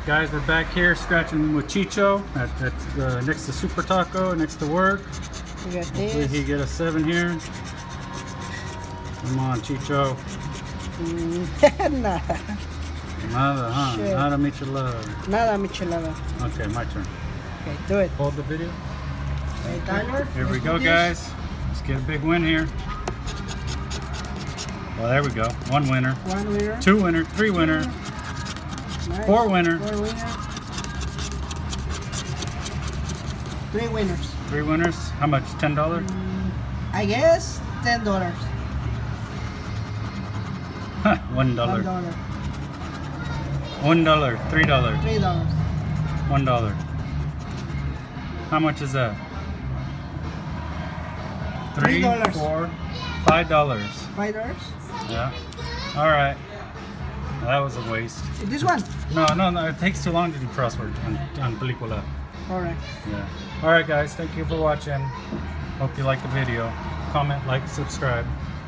guys, we're back here scratching with Chicho at next to Super Taco, next to work. We got Hopefully this. he get a 7 here. Come on, Chicho. Nada. Nada, huh? Shit. Nada michelada. Nada michelada. Okay, my turn. Okay, do it. Hold the video. Okay, Tyler. Here we let's go, do this. guys. Let's get a big win here. Well, there we go. 1 winner. 1 winner. 2 winner. 3 winner. Nice. 4 winner. 4 winner. 3 winners. 3 winners. How much? $10? I guess $10. Huh, $1. $1. $1. $3. $3. $1. How much is that? $3, $3. $4, $5. $5. Yeah. All right. That was a waste. This one. No. It takes too long to do crossword on Película. Alright. Yeah. All right, guys. Thank you for watching. Hope you liked the video. Comment, like, subscribe.